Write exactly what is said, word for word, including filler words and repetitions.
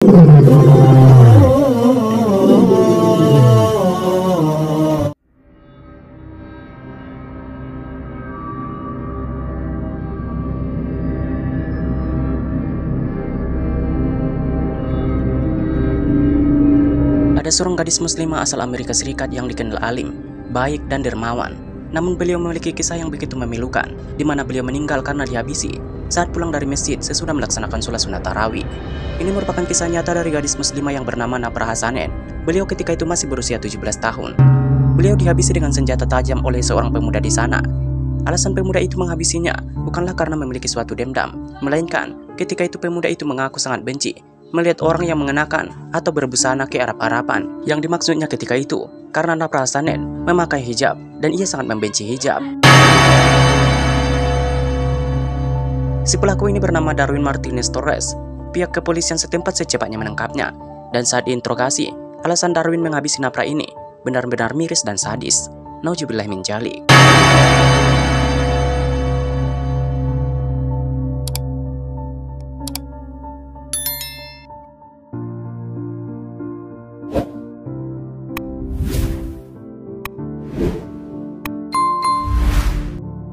Ada seorang gadis muslimah asal Amerika Serikat yang dikenal alim, baik dan dermawan. Namun beliau memiliki kisah yang begitu memilukan, di mana beliau meninggal karena dihabisi saat pulang dari masjid sesudah melaksanakan sholat sunat tarawih. Ini merupakan kisah nyata dari gadis muslimah yang bernama Nafra Hasanen. Beliau ketika itu masih berusia tujuh belas tahun. Beliau dihabisi dengan senjata tajam oleh seorang pemuda di sana. Alasan pemuda itu menghabisinya bukanlah karena memiliki suatu dendam, melainkan ketika itu pemuda itu mengaku sangat benci melihat orang yang mengenakan atau berbusana ke Arab-Araban. Yang dimaksudnya ketika itu karena Nafra Hasanen memakai hijab dan ia sangat membenci hijab. Si pelaku ini bernama Darwin Martinez Torres. Pihak kepolisian setempat secepatnya menangkapnya, dan saat diinterogasi, alasan Darwin menghabisi Nafra ini benar-benar miris dan sadis. Nauzubillah min dzalik.